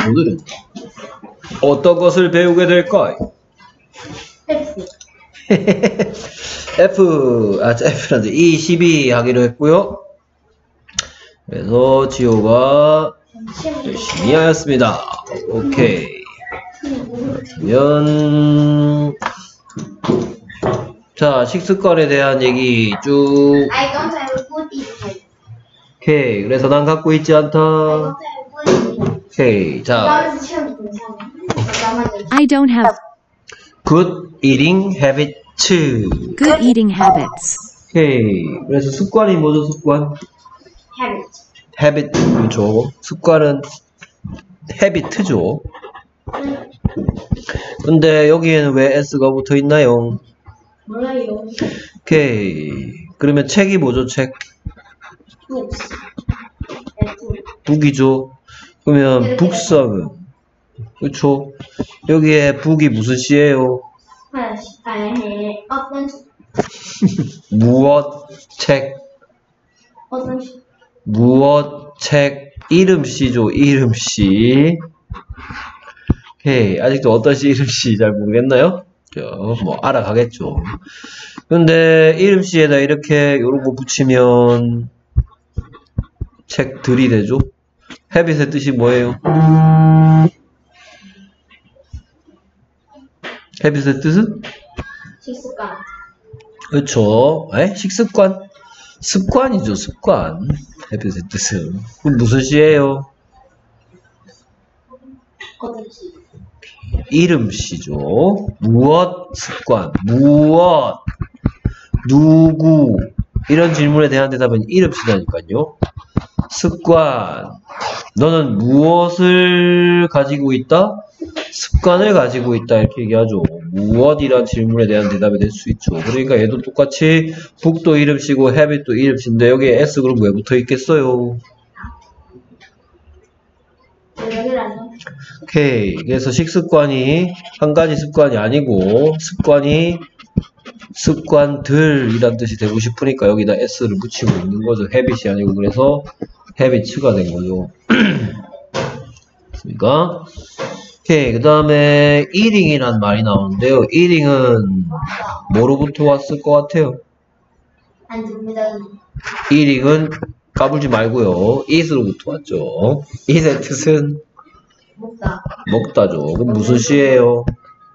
오늘은 어떤 것을 배우게 될까요? F란데 E12 하기로 했고요. 그래서 지호가 열심히 하였습니다. 오케이. 그러면 자, 식습관에 대한 얘기 쭉. 오케이. 그래서 난 갖고 있지 않다. 오케이. 자. I don't have good eating habits. good eating habits. 오케이. 그래서 습관이 뭐죠, 습관? habit. 그렇죠. 습관은 habit죠. 근데 여기에는 왜 s가 붙어 있나요? 몰라요. 오케이. 그러면 책이 뭐죠, 책? 북이죠. 그러면 북성은 그렇죠. 여기에 북이 무슨 시예요? 무엇 책? 무엇 책? 이름시죠. 이름시. 오케이. 아직도 어떤 시 이름시 잘 모르겠나요? 뭐 알아가겠죠. 근데 이름시에다 이렇게 요런 거 붙이면 책들이 되죠. habit의 뜻이 뭐예요? habit의 뜻은? 식습관. 그렇죠. 식습관? 습관이죠. 습관. habit의 뜻은. 그럼 무슨 시예요? 이름시죠. 무엇 습관. 무엇 누구 이런 질문에 대한 대답은 이름시라니까요. 습관. 너는 무엇을 가지고 있다? 습관을 가지고 있다. 이렇게 얘기하죠. 무엇이란 질문에 대한 대답이 될 수 있죠. 그러니까 얘도 똑같이 북도 이름시고 habit도 이름시인데 여기에 S그룹 왜 붙어 있겠어요? 오케이. 그래서 식습관이 한 가지 습관이 아니고 습관이 습관들이란 뜻이 되고 싶으니까 여기다 S를 붙이고 있는 거죠. habit이 아니고 그래서 habits가 된 거죠. 됐습니까? 오케이. 그 다음에 eating이란 말이 나오는데요. eating은 뭐로부터 왔을 것 같아요? eating은 까불지 말고요. eat으로부터 왔죠. eat의 뜻은 먹다죠. 그럼 무슨 시예요?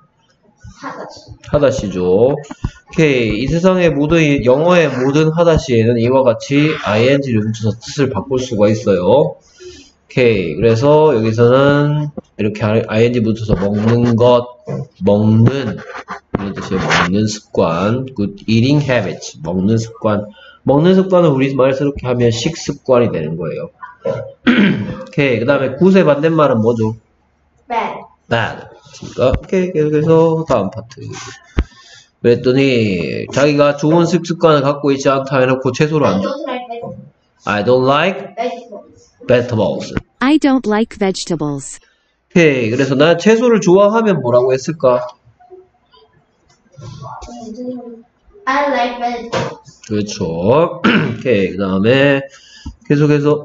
하다시죠. 오케이. 이 세상의 모든 영어의 모든 하다시에는 이와 같이 ing를 붙여서 뜻을 바꿀 수가 있어요. 오케이. 그래서 여기서는 이렇게 ing 붙여서 먹는 것, 먹는 이런 뜻이에요. 먹는 습관. good eating habits. 먹는 습관. 먹는 습관을 우리말스럽게 하면 식습관이 되는 거예요. 오케이. 그 다음에 good의 반대말은 뭐죠? bad. 오케이. 계속해서 다음 파트. 그랬더니 자기가 좋은 식습관을 갖고 있지 않다 해놓고 채소를 안 줘. I don't like vegetables. I don't like vegetables. 오케이. 그래서 나 채소를 좋아하면 뭐라고 했을까? I like vegetables. 그렇죠. 오케이. 그 다음에 계속해서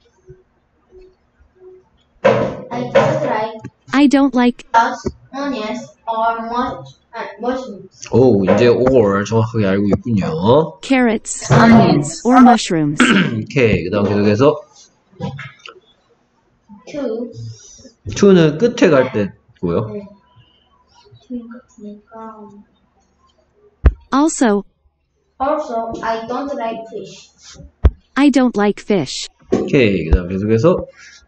I don't like onions or mushrooms. 오, 이제 or 정확하게 알고 있군요. carrots, onions, or mushrooms. 오케이. 그 다음 계속해서 to는 끝에 갈 때고요. Also, I don't like fish. I don't like fish. 오케이. 그 다음 계속해서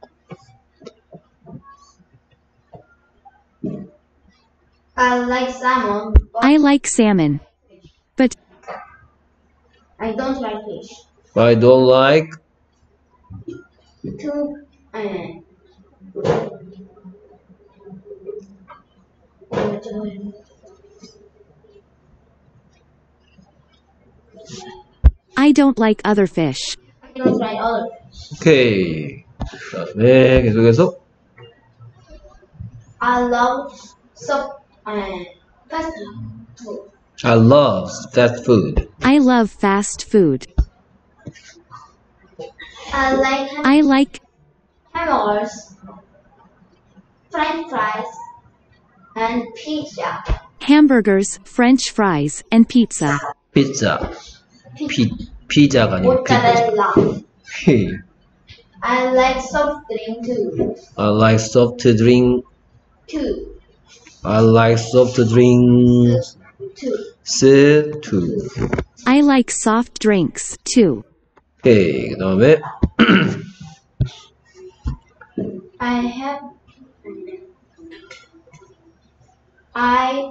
I like salmon, but I like salmon, but I don't like fish. I don't like I don't like other fish. I don't like other fish. 오케이. 그 다음에 계속해서 I love fast food. I love fast food. I love fast food. I like I like hamburgers. French fries, and pizza. Hamburgers, French fries, and pizza. 피자. 피자가 아니고 피자. Mozzarella. 오케이. I like soft drink too. I like soft drink. Two. I like soft drinks too. I like soft drinks, too. 오케이. 그 다음에 I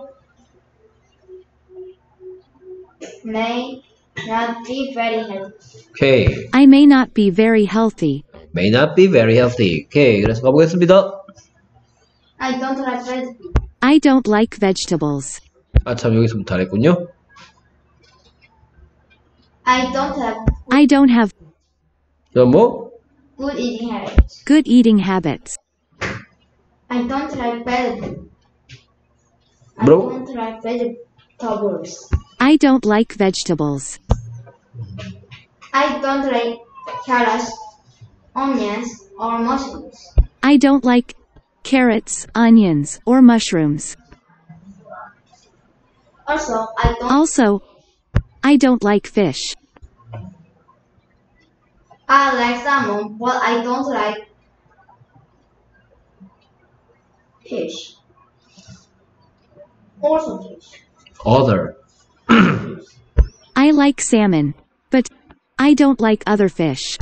may not be very healthy. 오케이. I may not be very healthy. May not be very healthy. 오케이. 그래서 가보겠습니다. I don't like vegetables. I don't like vegetables. 아, 참, 여기서부터 잘했군요. I don't have 그럼 뭐? good eating habits. Good eating habits. I don't like vegetables. I Bro? don't like vegetables. I don't like vegetables. I don't like carrots, onions, or mushrooms. I don't like carrots, onions, or mushrooms. Also, Also, I don't like fish. I like salmon, but I don't like fish. Also fish. Other. I like salmon, but I don't like other fish.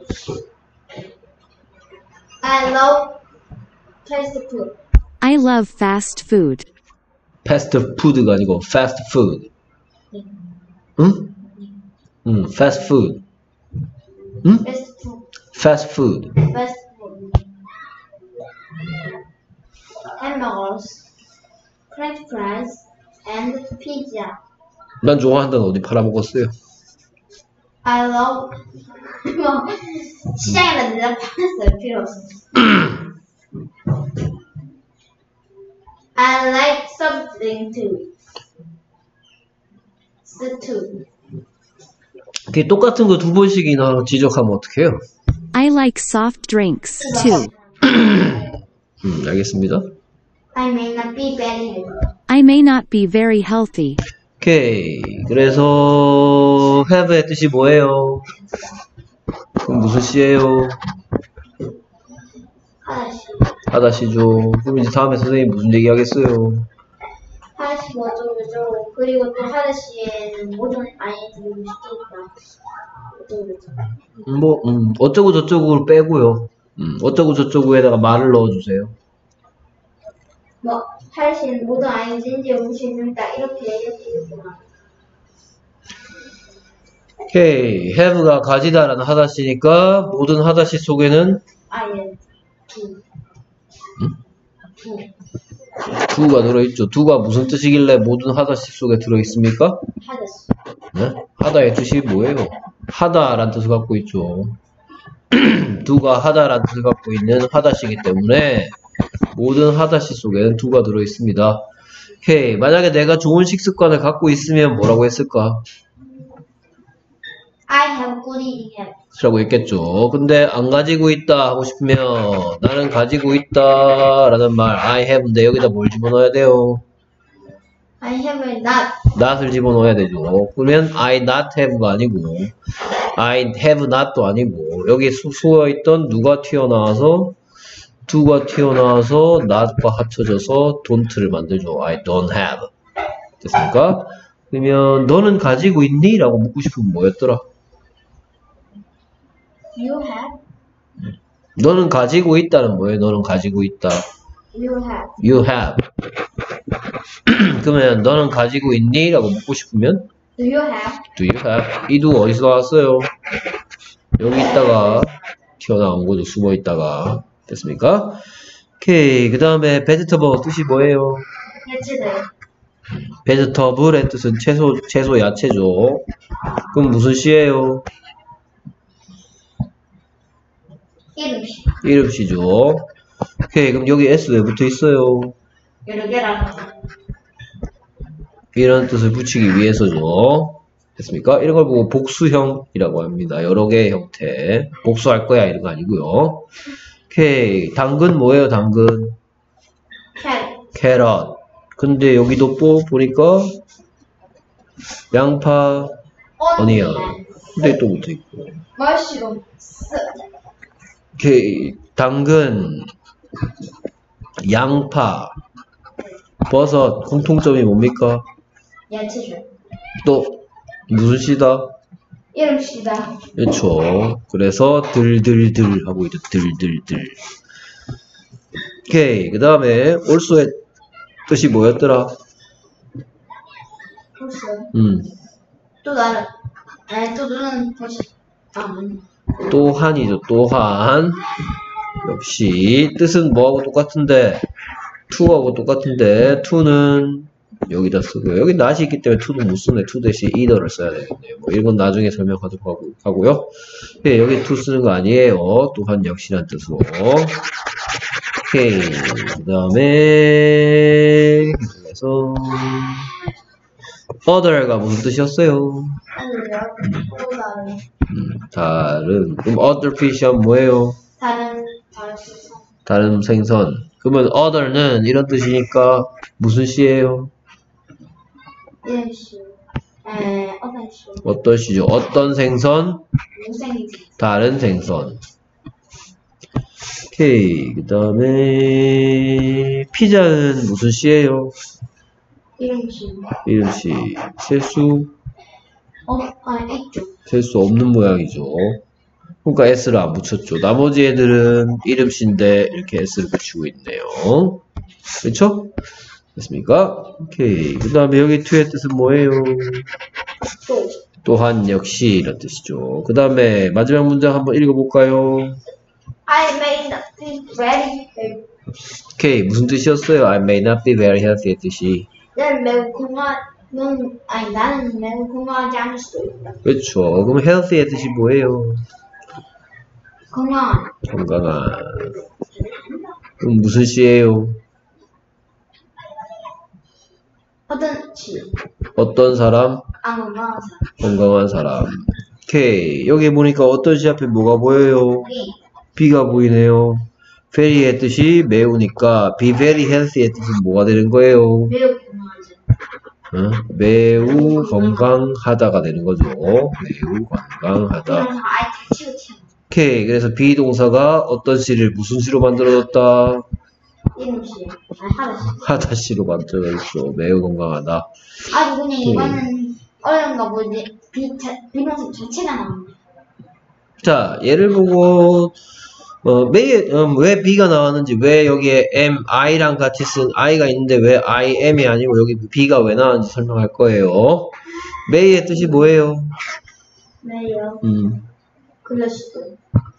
I love fast food. I love fast food. 패스트 푸드가 아니고 fast food. 응? fast food. 응? Fast food. fast food. Fast food. Hamburgers, French fries, and pizza. 난 좋아한다는 어디 팔아먹었어요? I love. 시작이라 내가 팔았어요. 필요 없어. I like something too. 이렇게 똑같은 거 두 번씩이나 지적하면 어떡해요? I like soft drinks, too. 알겠습니다. I may not be very healthy. I may not be very healthy. 오케이. 그래서 have의 뜻이 뭐예요? 그럼 무슨 시예요? 하나씩. 하다시죠. 그럼 이제 다음에 선생님이 무슨 얘기 하겠어요? 하나씩 어쩌고저쩌고. 그리고 또 하나씩에는 모든 아이 들고 싶으니까. 어쩌고저쩌고. 어쩌고 저쩌고를 빼고요. 어쩌고 저쩌고에다가 말을 넣어주세요. 뭐, 하나씩은 모든 아이는 진지에 올 수 있는 딱 이렇게 나. 오케이. have가 가지다라는 하다시니까 모든 하다시 속에는 아예 두. do가 들어있죠. do가 무슨 뜻이길래 모든 하다시 속에 들어있습니까? 하나씩. 네? 하다의 뜻이 뭐예요? 하다라는 뜻을 갖고 있죠. do가 하다라는 뜻을 갖고 있는 하다시기 때문에 모든 하다시 속에는 do가 들어있습니다. 오케이. 만약에 내가 좋은 식습관을 갖고 있으면 뭐라고 했을까? I have good eating habits. 라고 했겠죠. 근데 안 가지고 있다 하고 싶으면 나는 가지고 있다 라는 말 I have인데 여기다 뭘 집어넣어야 돼요? I have not. not을 집어넣어야 되죠. 그러면 I not have가 아니고 I have not도 아니고 여기 쏘여있던 누가 튀어나와서 do가 튀어나와서 not과 합쳐져서 don't를 만들죠. I don't have. 됐습니까? 그러면 너는 가지고 있니? 라고 묻고 싶으면 뭐였더라? You have. 너는 가지고 있다는 뭐예요? 너는 가지고 있다. You have. You have. 그러면 너는 가지고 있니? 라고 묻고 싶으면 Do you have? Do you have? 이 do 어디서 나왔어요? 여기 있다가 튀어나온 거죠. 숨어 있다가. 됐습니까? 오케이. 그 다음에 vegetable 뜻이 뭐예요? 야채들. vegetable의 뜻은 채소 야채죠. 그럼 무슨 시예요? 이름씩. 이름시죠. 오케이. 그럼 여기 s 왜 붙어 있어요? 여러 개라고. 이런 뜻을 붙이기 위해서죠. 됐습니까? 이런 걸 보고 복수형이라고 합니다. 여러 개의 형태. 복수할 거야 이런 거 아니고요. 오케이. 당근 뭐예요? 당근. carrot. 근데 여기도 보니까 양파, onion. 근데 또 붙어있고. 머쉬룸. 오케이. 당근, 양파, 버섯. 공통점이 뭡니까? 야채죠. 또 무슨 씨다? 이름 씨다. 그렇죠. 그래서 들들들 하고 있죠. 들들들. 오케이. 그 다음에 also의 뜻이 뭐였더라? 벌써요? 또 너는 벌써 또한이죠. 또한. 역시 뜻은 뭐하고 똑같은데 to하고 똑같은데 to는 여기다 쓰고요. 여기 not이 있기 때문에 to는 못 쓰네. to 대신 either를 써야 되겠네요. 뭐 이건 나중에 설명하도록 하고요. 네, 여기 to 쓰는 거 아니에요. 또한 역시란 뜻으로. 오케이. 그 다음에 그래서 other가 무슨 뜻이었어요? 다른. 그럼 other fish 하면 뭐예요? 다른 생선. 그러면 other는 이런 뜻이니까 무슨 시예요? 이름 씨. 어떤 씨. 어떤 시죠? 어떤 생선? 무생이. 다른 생선. 오케이. 그 다음에 피자는 무슨 시예요? 이름 씨. 이름 시. 셀 있죠. 셀 수 없는 모양이죠. 그러니까 S를 안 붙였죠. 나머지 애들은 이름 시인데 이렇게 S를 붙이고 있네요. 그렇죠? 됐습니까? 오케이. 그 다음에 여기 to의 뜻은 뭐예요? 또한 역시 이런 뜻이죠. 그 다음에 마지막 문장 한번 읽어볼까요? I may not be very healthy. 오케이. 무슨 뜻이었어요? I may not be very healthy의 뜻이. 나는 매우 건강하지 않을 수도 있다. 그렇죠. 그럼 healthy의 뜻이 뭐예요? 건강한. 그럼 무슨 시예요? 어떤 사람? 건강한 사람. 오케이. 여기 보니까 어떤 시 앞에 뭐가 보여요? B가 보이네요. very의 뜻이 매우니까 be very healthy의 뜻은 뭐가 되는 거예요? 매우 건강하지. 매우 건강하다가 되는 거죠. 매우 건강하다. 오케이. 그래서 비동사가 어떤 시를 무슨 시로 만들어졌다? 이름 씨. 하다 시로 만들어졌죠. 매우 건강하다. 그냥 이거는 어려운가 보지. 비동사 자체가 나옵니다. 자, 얘를 보고 왜 B가 나왔는지, 왜 여기에 I랑 같이 쓴 I가 있는데 왜 IM이 아니고 여기 B가 왜 나왔는지 설명할 거예요. may의 뜻이 뭐예요? 매요. 그럴 수도.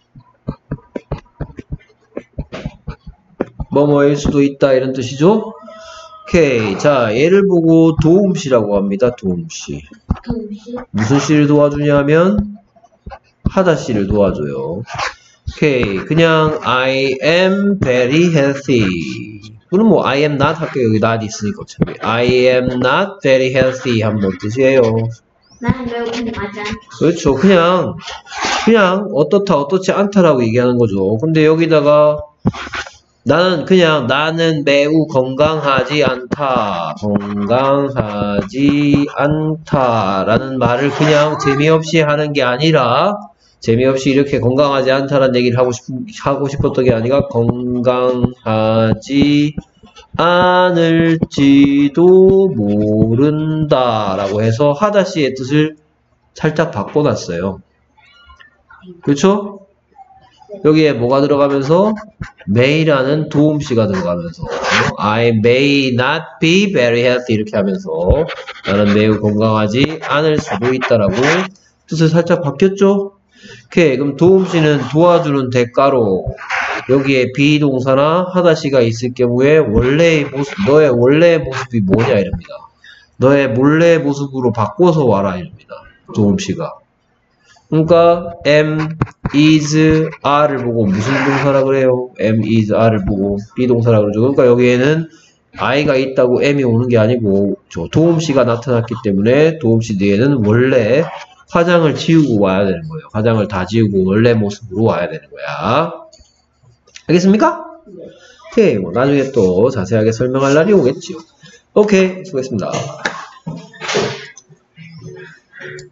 뭐뭐일 수도 있다 이런 뜻이죠. 오케이. 자, 얘를 보고 도움시라고 합니다. 도움시. 무슨 시를 도와주냐면 하다 시를 도와줘요. 오케이. 그냥 I am very healthy. 그럼 뭐 I am not 할게요. 여기 not 있으니까 어차피. I am not very healthy 하면 뭐 뜻이에요? 나는 매우 건강하지 않다. 그렇죠. 그냥 어떻다 어떻지 않다라고 얘기하는 거죠. 근데 여기다가 나는 매우 건강하지 않다. 건강하지 않다라는 말을 그냥 재미없이 하는 게 아니라, 재미없이 이렇게 건강하지 않다라는 얘기를 하고 싶었던 게 아니라 건강하지 않을지도 모른다라고 해서 하다시의 뜻을 살짝 바꿔놨어요. 그렇죠? 여기에 뭐가 들어가면서 may라는 도움시가 들어가면서 I may not be very healthy 이렇게 하면서 나는 매우 건강하지 않을 수도 있다라고 뜻을 살짝 바뀌었죠? 오케이. 그럼 도움시는 도와주는 대가로 여기에 비동사나 하다시가 있을 경우에 원래의 모습, 너의 원래의 모습이 뭐냐 이럽니다. 너의 몰래의 모습으로 바꿔서 와라 이럽니다. 도움시가. 그러니까 am, is, are를 보고 무슨 동사라 그래요? am, is, are를 보고 비동사라 그러죠. 그러니까 여기에는 I가 있다고 M이 오는 게 아니고 저 도움시가 나타났기 때문에 도움시 뒤에는 원래 화장을 지우고 와야 되는 거예요. 화장을 다 지우고 원래 모습으로 와야 되는 거야. 알겠습니까? 오케이, 뭐 나중에 또 자세하게 설명할 날이 오겠지요. 오케이, 수고했습니다.